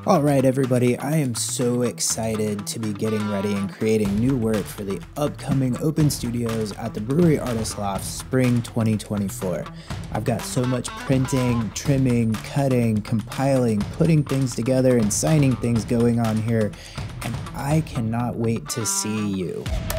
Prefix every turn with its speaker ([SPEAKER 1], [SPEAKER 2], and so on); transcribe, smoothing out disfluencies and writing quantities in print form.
[SPEAKER 1] Alright everybody, I am so excited to be getting ready and creating new work for the upcoming Open Studios at the Brewery Artwalk Spring 2024. I've got so much printing, trimming, cutting, compiling, putting things together and signing things going on here, and I cannot wait to see you.